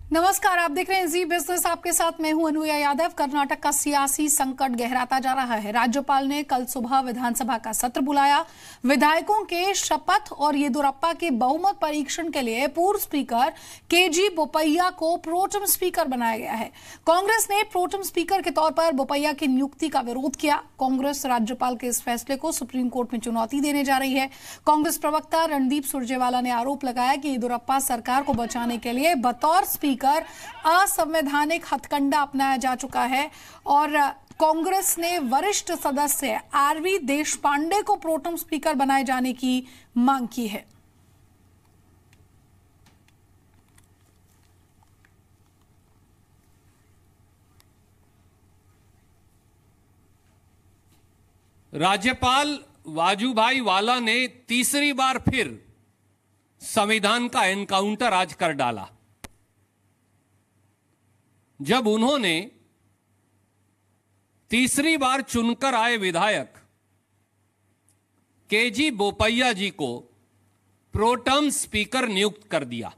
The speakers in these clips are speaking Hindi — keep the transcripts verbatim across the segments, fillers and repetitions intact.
नमस्कार, आप देख रहे हैं जी बिजनेस। आपके साथ मैं हूं अनुया यादव। कर्नाटक का सियासी संकट गहराता जा रहा है। राज्यपाल ने कल सुबह विधानसभा का सत्र बुलाया। विधायकों के शपथ और येदियुरप्पा के बहुमत परीक्षण के लिए पूर्व स्पीकर केजी बोपैया को प्रोटेम स्पीकर बनाया गया है। कांग्रेस ने प्रोटेम स्पीकर के तौर पर बोपैया की नियुक्ति का विरोध किया। कांग्रेस राज्यपाल के इस फैसले को सुप्रीम कोर्ट में चुनौती देने जा रही है। कांग्रेस प्रवक्ता रणदीप सुरजेवाला ने आरोप लगाया कि येदियुरप्पा सरकार को बचाने के लिए बतौर स्पीकर असंवैधानिक हथकंडा अपनाया जा चुका है और कांग्रेस ने वरिष्ठ सदस्य आरवी देशपांडे को प्रोटेम स्पीकर बनाए जाने की मांग की है। राज्यपाल वाजूभाई वाला ने तीसरी बार फिर संविधान का एनकाउंटर आज कर डाला जब उन्होंने तीसरी बार चुनकर आए विधायक केजी बोपैया जी को प्रोटेम स्पीकर नियुक्त कर दिया।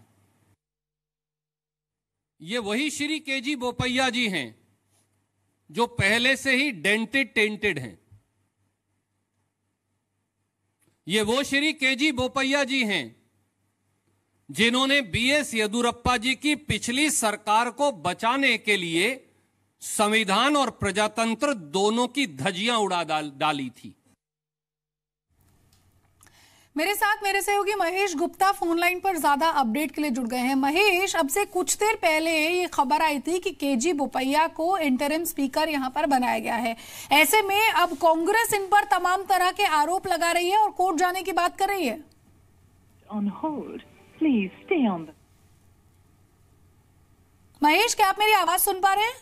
ये वही श्री केजी बोपैया जी हैं जो पहले से ही डेंटेड टेंटेड हैं। ये वो श्री केजी बोपैया जी हैं जिन्होंने बीएस येदियुरप्पा जी की पिछली सरकार को बचाने के लिए संविधान और प्रजातंत्र दोनों की धज्जियां उड़ा डाली थी। मेरे साथ मेरे सहयोगी महेश गुप्ता फोन लाइन पर ज्यादा अपडेट के लिए जुड़ गए हैं। महेश, अब से कुछ देर पहले ये खबर आई थी कि केजी बोपैया को इंटरिम स्पीकर यहां पर बनाया गया है। ऐसे में अब कांग्रेस इन पर तमाम तरह के आरोप लगा रही है और कोर्ट जाने की बात कर रही है। On hold. Please stay on the... Mahesh, क्या आप मेरी आवाज सुन पा रहे हैं?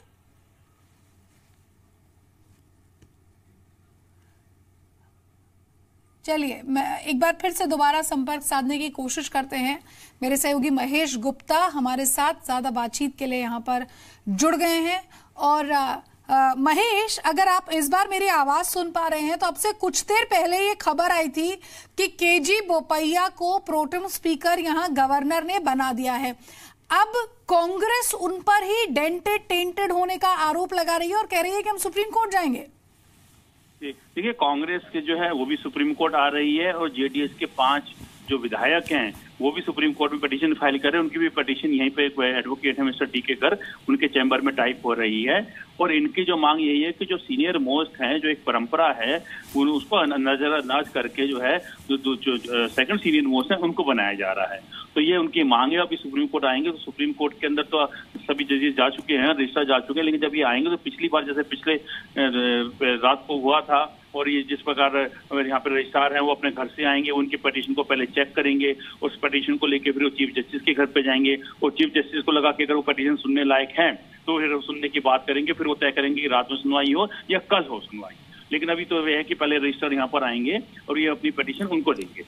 चलिए, मैं एक बार फिर से दोबारा संपर्क साधने की कोशिश करते हैं। मेरे सहयोगी महेश गुप्ता हमारे साथ ज्यादा बातचीत के लिए यहां पर जुड़ गए हैं। और Uh, महेश, अगर आप इस बार मेरी आवाज सुन पा रहे हैं तो अब से कुछ देर पहले ये खबर आई थी कि केजी बोपैया को प्रोटेम स्पीकर यहां गवर्नर ने बना दिया है। अब कांग्रेस उन पर ही डेंटेड टेंटेड होने का आरोप लगा रही है और कह रही है कि हम सुप्रीम कोर्ट जाएंगे। देखिए, कांग्रेस के जो है वो भी सुप्रीम कोर्ट आ रही है और जेडीएस के पांच जो विधायक हैं वो भी सुप्रीम कोर्ट में पिटीशन फाइल कर रहे हैं। उनकी भी पिटीशन यहीं पे एडवोकेट है मिस्टर डी के कर, उनके चैम्बर में टाइप हो रही है। और इनकी जो मांग यही है कि जो सीनियर मोस्ट हैं, जो एक परंपरा है, उसको नजरअंदाज करके जो है जो, जो, जो सेकंड सीनियर मोस्ट है उनको बनाया जा रहा है। तो ये उनकी मांग है। अभी सुप्रीम कोर्ट आएंगे तो सुप्रीम कोर्ट के अंदर तो सभी जजेस जा चुके हैं, रजिस्ट्रार जा चुके हैं, लेकिन जब ये आएंगे तो पिछली बार जैसे पिछले रात को हुआ था और ये जिस प्रकार यहाँ पे रजिस्ट्रार हैं वो अपने घर से आएंगे, उनकी पिटीशन को पहले चेक करेंगे, उस पिटीशन को लेके फिर वो चीफ जस्टिस के घर पे जाएंगे और चीफ जस्टिस को लगा के अगर वो पिटीशन सुनने लायक है तो फिर सुनने की बात करेंगे, फिर वो तय करेंगे कि रात में सुनवाई हो या कल हो सुनवाई। लेकिन अभी तो ये है कि पहले रजिस्ट्रार यहाँ पर आएंगे और ये अपनी पिटीशन उनको देंगे।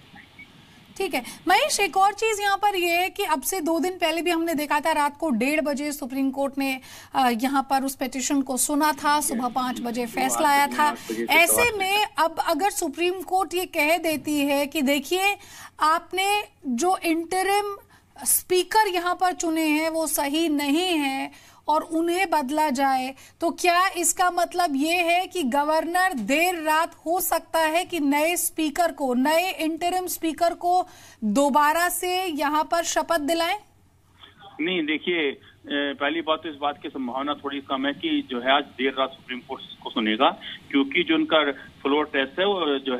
ठीक है महेश, एक और चीज यहाँ पर यह है कि अब से दो दिन पहले भी हमने देखा था रात को डेढ़ बजे सुप्रीम कोर्ट ने यहाँ पर उस पिटीशन को सुना था, सुबह पांच बजे फैसला आया था। ऐसे में अब अगर सुप्रीम कोर्ट ये कह देती है कि देखिए आपने जो इंटरिम स्पीकर यहाँ पर चुने हैं वो सही नहीं है और उन्हें बदला जाए, तो क्या इसका मतलब ये है कि गवर्नर देर रात हो सकता है कि नए स्पीकर को, नए इंटरिम स्पीकर को दोबारा से यहाँ पर शपथ दिलाएं? नहीं, देखिए, पहली बात तो इस बात की संभावना थोड़ी कम है कि जो है आज देर रात सुप्रीम कोर्ट को सुनेगा, क्योंकि जो उनका फ्लोर टेस्ट है वो जो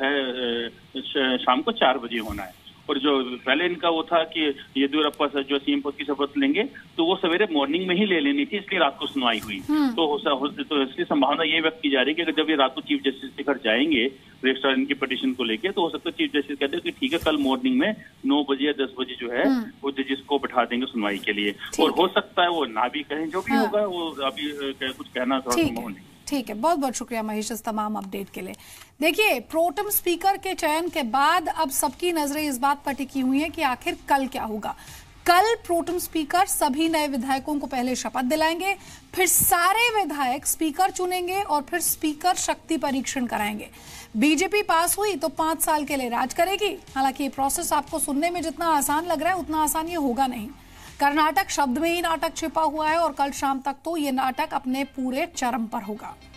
है शाम को चार बजे होना है। और जो पहले इनका वो था कि येदियुरप्पा से जो सीएम पद की शपथ लेंगे तो वो सवेरे मॉर्निंग में ही ले लेनी थी, इसलिए रात को सुनवाई हुई। तो हो, तो इसकी संभावना ये व्यक्त की जा रही है कि अगर जब ये रात को चीफ जस्टिस के घर जाएंगे रजिस्ट्रार इनकी पिटीशन को लेके, तो हो सकता है चीफ जस्टिस कहते हैं कि ठीक है कल मॉर्निंग में नौ बजे या दस बजे जो है वो जजिस को बैठा देंगे सुनवाई के लिए। और हो सकता है वो ना भी कहें, जो भी होगा वो अभी कुछ कहना थोड़ा संभव नहीं। ठीक है, बहुत बहुत शुक्रिया महेश इस तमाम अपडेट के लिए। देखिए, प्रोटेम स्पीकर के चयन के बाद अब सबकी नजरें इस बात पर टिकी हुई हैं कि आखिर कल क्या होगा। कल प्रोटेम स्पीकर सभी नए विधायकों को पहले शपथ दिलाएंगे, फिर सारे विधायक स्पीकर चुनेंगे और फिर स्पीकर शक्ति परीक्षण कराएंगे। बीजेपी पास हुई तो पांच साल के लिए राज करेगी। हालांकि ये प्रोसेस आपको सुनने में जितना आसान लग रहा है उतना आसान ये होगा नहीं। कर्नाटक शब्द में ही नाटक छिपा हुआ है और कल शाम तक तो ये नाटक अपने पूरे चरम पर होगा।